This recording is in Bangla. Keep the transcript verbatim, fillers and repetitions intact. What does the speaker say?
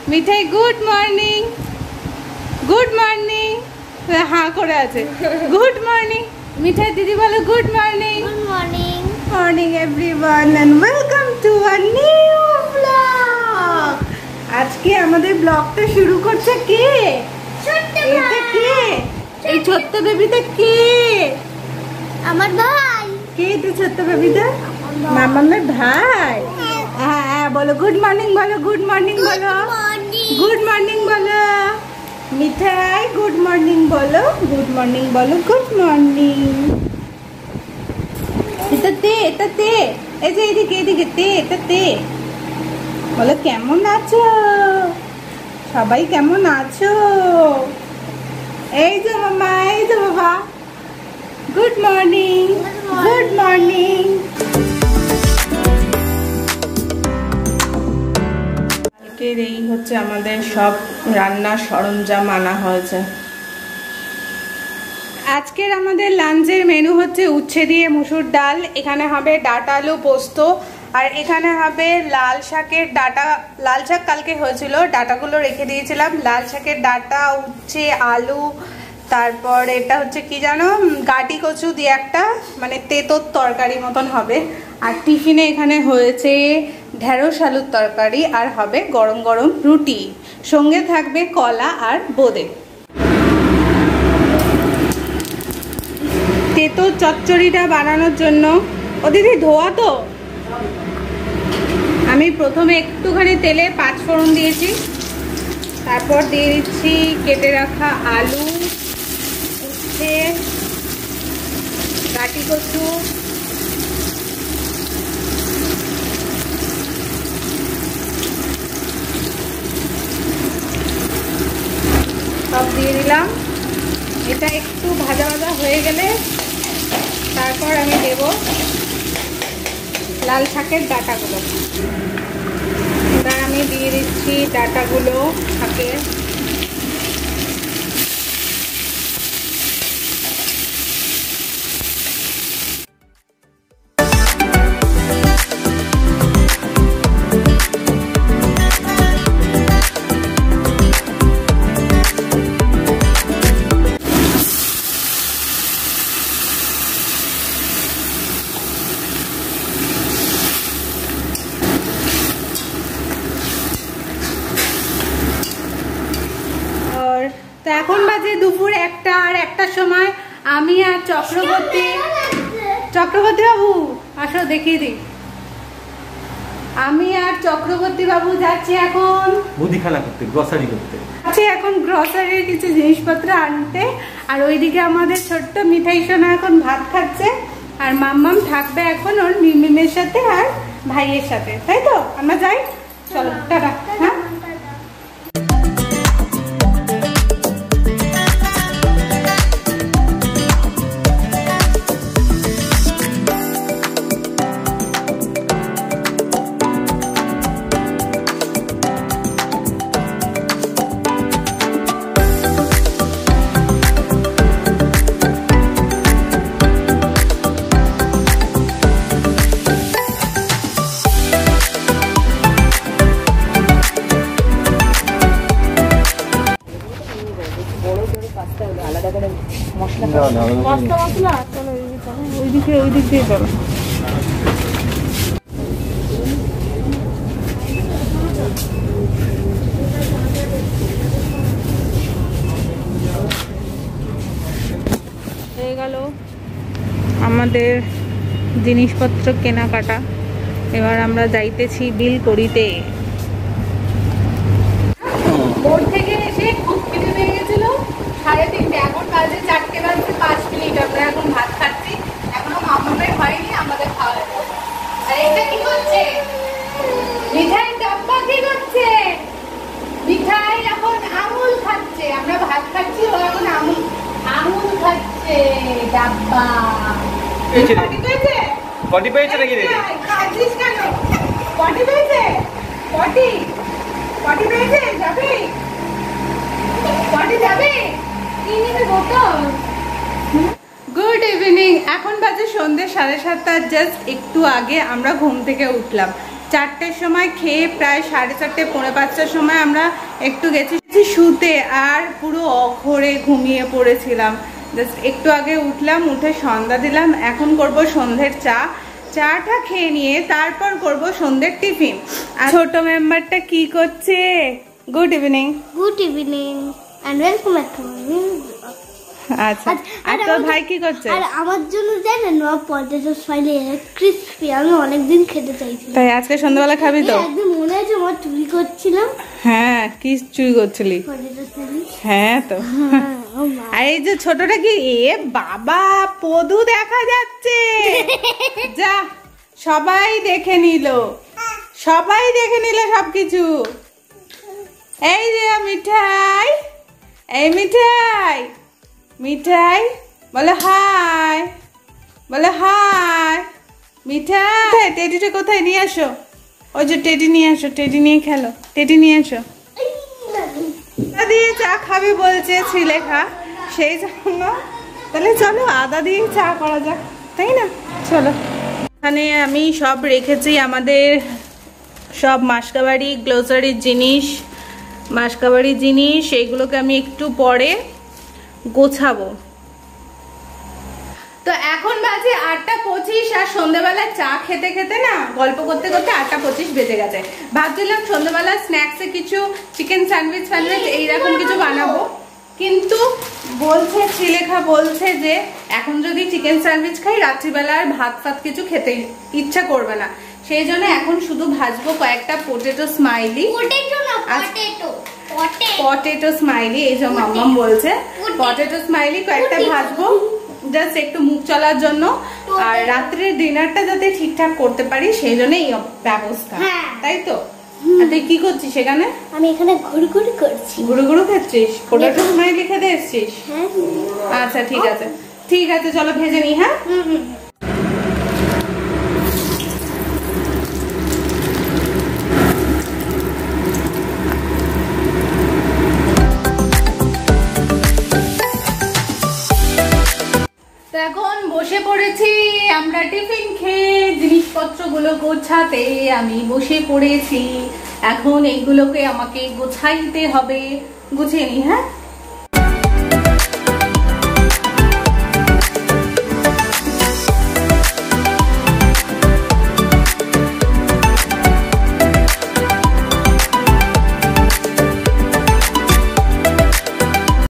মিঠাই গুড মর্নিং গুড মর্নিং হ্যাঁ করে আছে গুড মর্নিং মিঠাই দিদি বলো good morning good morning morning everyone and welcome to a new blog. আজকে আমাদের ব্লগটা শুরু করছে কে? এটা কে? এই ছোট্ট বেবিটা কে? আমার ভাই। কে এটা ছোট্ট বেবিটা? মামামের ভাই। হ্যাঁ হ্যাঁ বলো গুড মর্নিং বলো গুড মর্নিং বলো গুড মর্নিং বলো মিঠাই গুড মর্নিং বলো গুড মর্নিং বলো গুড মর্নিং। এটা তে এটা তে এই যে এদিকে এদিকে তে এটা তে বলো কেমন আছো সবাই কেমন আছো? এই যে মামা এই যে বাবা গুড মর্নিং গুড মর্নিং। আজকের এই হচ্ছে আমাদের সব রান্নার সরঞ্জাম আনা হয়েছে। আজকের আমাদের লাঞ্চের মেনু হচ্ছে উচ্ছে দিয়ে মুসুর ডাল, এখানে হবে ডাঁটা আলু পোস্ত, আর এখানে হবে লাল শাকের ডাঁটা। লাল শাক কালকে হয়েছিল, ডাঁটাগুলো রেখে দিয়েছিলাম। লাল শাকের ডাঁটা, উচ্ছে, আলু, তারপর এটা হচ্ছে কি জানো গাটি কচু দিয়ে একটা মানে তেতোর তরকারি মতন হবে। আর টিফিনে এখানে হয়েছে ঢেঁড়স আলুর তরকারি, আর হবে গরম গরম রুটি, সঙ্গে থাকবে কলা আর বোঁদে। তেতোর চচ্চড়িটা বানানোর জন্য ও দিদি ধোয়া তো আমি প্রথমে একটুখানি তেলে পাঁচ ফোড়ন দিয়েছি, তারপর দিয়ে দিচ্ছি কেটে রাখা আলু, উচ্ছে, গাটি কচু, সব দিয়ে দিলাম। এটা একটু ভাজা ভাজা হয়ে গেলে তারপর আমি দেব লাল শাকের ডাঁটাগুলো। এবার আমি দিয়ে দিচ্ছি ডাঁটাগুলো শাকের। তো এখন বাজে দুপুর একটা, আর একটার সময় আমি আর চক্রবর্তী চক্রবর্তী বাবু আসো দেখিয়ে দিই। আমি আর চক্রবর্তী বাবু যাচ্ছি এখন মুদিখানা করতে, গ্রসারি করতে যাচ্ছি এখন গ্রসারির কিছু জিনিসপত্র আনতে। আর ওইদিকে আমাদের ছোট্ট মিঠাই সোনা এখন ভাত খাচ্ছে, আর মাম্মাম থাকবে এখন ওর মিমিমের সাথে আর ভাইয়ের সাথে, তাই তো? আমরা যাই, চলো টাটা। হ্যাঁ ওইদিকে ওইদিক দিয়ে চলো। হয়ে গেল আমাদের জিনিসপত্র কেনাকাটা, এবার আমরা যাইতেছি বিল করিতে। বোর্ড থেকে এসে খুব খিদে পেয়ে গেছিল, সাড়ে তিনটে, এখন বাজে চারটে বাজতে পাঁচ মিনিট। আমরা এখন ভাত খাচ্ছি, এখনো মামামের হয়নি, আমাদের খাওয়া যাবে। আর এটা কি করছে মিঠাই ডাব্বা? কি করছে মিঠাই? এখন আমুল খাচ্ছে। আমরা ভাত খাচ্ছি, ও এখন আমুল আমুল খাচ্ছে ডাব্বা। পটি পেয়েছে? পটি পেয়েছে নাকি রে? খাচ্ছিস কেন? পটি পেয়েছে? পটি পটি পেয়েছে? যাবে পটি যাবে? কি নিবি বোতল? গুড ইভিনিং, এখন বাজে সন্ধ্যে সাড়ে সাতটা। জাস্ট একটু আগে আমরা ঘুম থেকে উঠলাম। চারটের সময় খেয়ে প্রায় সাড়ে চারটে পৌনে পাঁচটার সময় আমরা একটু গেছি শুতে, আর পুরো অঘরে ঘুমিয়ে পড়েছিলাম। জাস্ট একটু আগে উঠলাম, উঠে সন্ধ্যা দিলাম, এখন করব সন্ধ্যের চা। চাটা খেয়ে নিয়ে তারপর করব সন্ধ্যের টিফিন। আর ছোট মেম্বারটা কি করছে? Good evening. Good evening and welcome back to my new blog. আচ্ছা, আর তোর ভাই কি করছে? আর আমার জন্য জানেন না পটেটো স্মাইলি ক্রিসপি আমি অনেকদিন খেতে চাইছিলাম। তাই আজকে সন্ধ্যাবেলা খাবি তো? একদিন মনে আছে আমার চুরি করছিলাম। হ্যাঁ, কি চুরি করছিলি? Potato smiley. হ্যাঁ তো। আর এই যে ছোটটা কি, এ বাবা পদু দেখা যাচ্ছে। যা, সবাই দেখে নিল, সবাই দেখে নিল সবকিছু। এই যে মিঠাই, এই মিঠাই, মিঠাই বলে হাই, বলে হাই। মিঠাই টেডিটা কোথায়? নিয়ে আসো, ওই যে টেডি নিয়ে আসো, টেডি নিয়ে খেলো, টেডি নিয়ে আসো। আদা দিয়ে চা খাবে বলছে শ্রীলেখা, সেই জন্য তাহলে চলো আদা দিয়ে চা করা যাক, তাই না? চলো। এখানে আমি সব রেখেছি আমাদের সব মাসকাবাড়ি গ্লোসারির জিনিস, মাসকাবাড়ির জিনিস, এইগুলোকে আমি একটু পরে গোছাবো। তো এখন বাজে আটটা পঁচিশ, আর সন্ধ্যাবেলা চা খেতে খেতে না গল্প করতে করতে আটটা পঁচিশ বেজে গেছে। ভাবছিলাম সন্ধ্যাবেলা স্ন্যাক্সে কিছু চিকেন স্যান্ডউইচ ফ্যান্ডউইচ এইরকম কিছু বানাবো, কিন্তু বলছে শ্রীলেখা বলছে যে এখন যদি চিকেন স্যান্ডউইচ খাই রাত্রিবেলা আর ভাত ফাত কিছু খেতে ইচ্ছা করবে না, সেই জন্য এখন শুধু ভাজবো কয়েকটা পটেটো স্মাইলি। পটেটো না পটেটো, পটেটো স্মাইলি, এই যে মাম্মাম বলছে পটেটো স্মাইলি কয়েকটা ভাজবো, জাস্ট একটু মুখ চলার জন্য, আর রাত্রের ডিনারটা যাতে ঠিকঠাক করতে পারি সেই জন্য এই ব্যবস্থা, তাই তো? আর তুই কি করছিস সেখানে? আমি এখানে ঘুরঘুরি করছি। গুরু গুরু খাচ্ছিস? পটেটো স্মাইলি খেতে এসছিস? আচ্ছা ঠিক আছে, ঠিক আছে, চলো ভেজে নি। হ্যাঁ, এখন বসে পড়েছি আমরা টিফিন খেয়ে, জিনিসপত্র গুলো গোছাতে আমি বসে পড়েছি। এখন এইগুলোকে আমাকে গোছাইতে হবে, গুছিয়ে নি। হ্যাঁ,